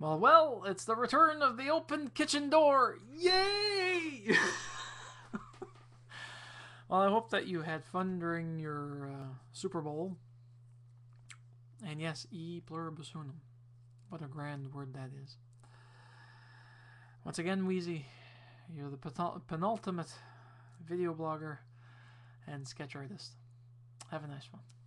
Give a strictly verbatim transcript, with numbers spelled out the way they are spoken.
Well, well, it's the return of the open kitchen door. Yay! Well, I hope that you had fun during your uh, Super Bowl. And yes, e pluribus unum. What a grand word that is. Once again, Wheezy, you're the penultimate video blogger and sketch artist. Have a nice one.